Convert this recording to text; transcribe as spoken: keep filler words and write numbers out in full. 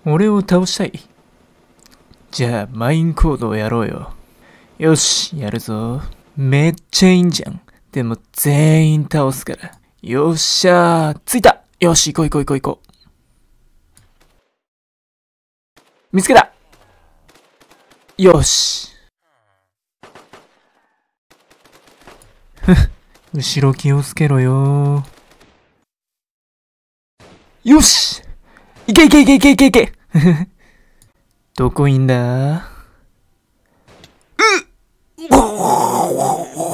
俺を倒したい。じゃあ、マインコードをやろうよ。よし、やるぞ。めっちゃいいんじゃん。でも全員倒すから。よっしゃー。着いた。よし、行こう行こう行こう行こう。見つけた。よし。ふっ、後ろ気をつけろよ。よし、いけいけいけいけいけいけ。どこいんだ？うっ